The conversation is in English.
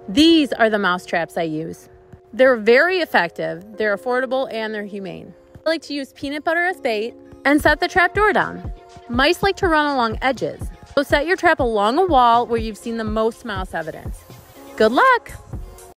These are the mouse traps I use. They're very effective, they're affordable, and they're humane. I like to use peanut butter as bait and set the trap door down. Mice like to run along edges, so set your trap along a wall where you've seen the most mouse evidence. Good luck!